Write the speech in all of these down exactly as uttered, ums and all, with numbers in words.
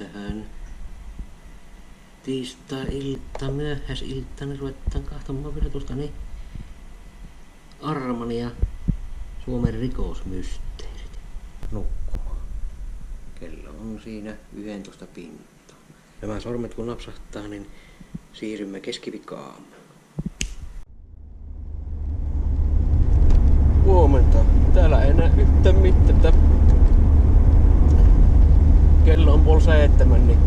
tähän tiistai-ilta, myöhäisiltana ruvetaan kahtomaan vielä tuosta niin Armania Suomen rikosmysteerit nukkumaan. Kello on siinä yksitoista pintaa. Nämä sormet kun napsahtaa, niin siirrymme keskiviikkoaamuun. Huomenta. Täällä ei näe yhtään mitään. Kello on puoli seitsemän, niin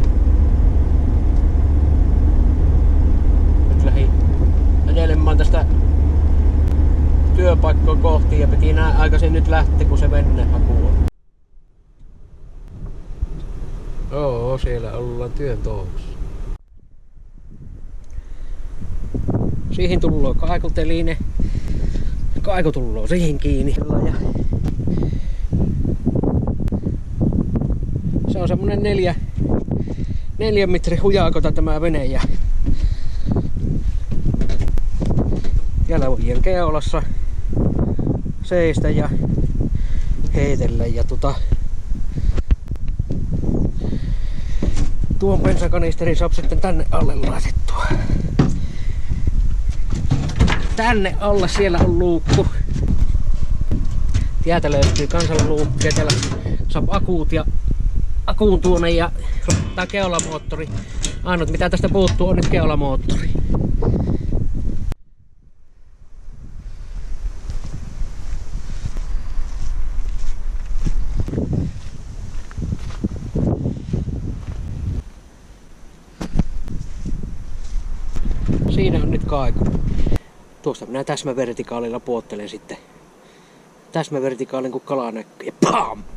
nyt lähdin ajelemaan tästä työpaikkaa kohti ja piti näin aikaisin nyt lähteä, kun se vennehaku on. Oo, siellä ollaan työn touhussa. Siihen tulloo kaikuteline. Kaiku tulloo siihen kiinni. Ja se on semmonen neljä, neljän metrin hujaakota tämä vene ja jälvojen keulassa seistä ja heitellä ja tota tuon bensakanisterin saa sitten tänne alle laitettua. Tänne alla siellä on luukku. Täältä löytyy kansanluukku ja täällä saa akuut ja akuun tuonne ja tää keulamoottori. Ainut mitä tästä puuttuu on nyt keulamoottori. Siinä on nyt kaiku. Tuosta minä täsmävertikaalilla puottelen sitten. Täsmävertikaalin kun kala näkyy ja PAM!